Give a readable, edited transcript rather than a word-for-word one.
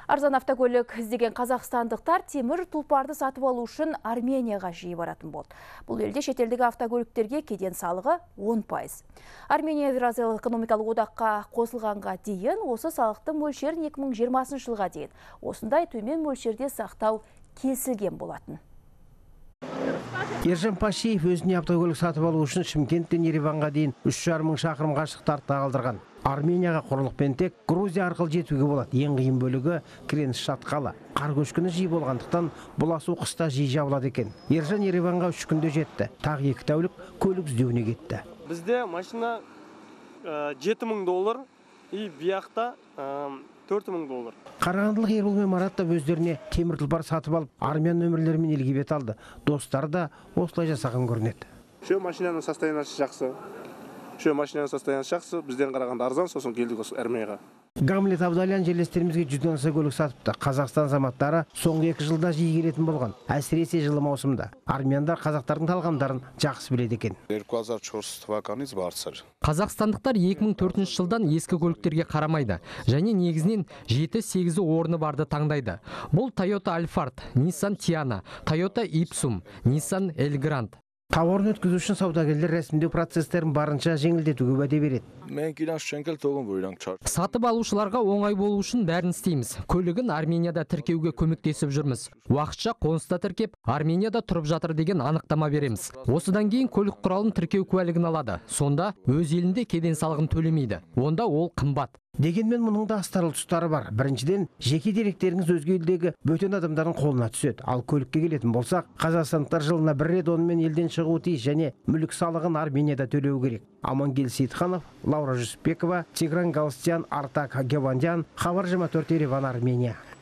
Арзан автокөлік іздеген қазақстандықтар темір тұлпарды сатып алу үшін Арменияға жиі баратын болды. Бұл елде шетелдік автокөліктерге кеден салығы 10%. Армения Еуразиялық экономикалық одаққа қосылғанға дейін осы салықтың мөлшерін 2020 жылға дейін осындай төмен мөлшерде сақтау келісілген болатын. Ержан Пашиев өзіне автокөлік сатып алу үшін Шымкенттен Ереванға дейін 3,5 мың шақырым қашықтықты қалдырған. Арменияға құрлықпен тек Грузия арқылы жетуге болады. Ең қиын бөлігі Креніс шатқалы. Қар көшкіні жиі болғандықтан бұл асу қыста жиі жабылады екен. Ержан Ереванға 3 күнде жетті. Тағы 2 тәулік көлік іздеуіне кетті. Бізде машина $7,000 и бияқта $4,000. Қарағандылық Ербол мен Марат та өздеріне темір тұлпар сатып алып, армян нөмірлерімен елге бет алды. Достары да осылай жасаған көрінеді. Şu машинаның состояниесі жақсы. Şu машинаның состояниесі жақсы. Бізден қарағанда арзан, сосын келдік осы Арменияға. Гамлет Абдалиян жерлестерімізге 100-ден аса көлік сатыпты. Қазақстан азаматтары соңғы 2 жылда жиі келетін болған. Әсіресе жылы маусымда. Армяндар қазақтардың талғамдарын жақсы біледі екен. 2004 թվականից բարձր. Қазақстандықтар 2004 жылдан ескі көліктерге қарамайды. Және негізінен 7-8 орны барды таңдайды. Бұл Toyota Alphard, Nissan Tiana, Toyota Ipsum, Nissan Elgrand. Тауарын өткізу үшін саудагерлер рәсімдеу процестерін барынша жеңілдетуге уәде береді. Сатып алушыларға оңай болу үшін бәрін істейміз. Көлігін Арменияда тіркеуге көмектесіп жүрміз. Уақытша қоныста тіркеп, Арменияда тұрып жатыр деген анықтама береміз. Осыдан кейін көлік құралын тіркеу куәлігін алады. Сонда өз елінде кеден салығын төлемейді. Онда ол қымбат. Дегенмен мұның да астарлы тұстары бар. Біріншіден, жеке деректеріңіз өзге елдегі бөтен адамдардың қолына түседі. Ал көлікке келетін болсақ, қазақстандықтар жылына 1 рет онымен елден шығуы тиіс және мүлік салығын Арменияда төлеу керек. Амангелді Сейітханов, Лаура Жүсіпбекова, Тигран Галстян, Артак Гевандян, Хабар 24 Ереван, Армения.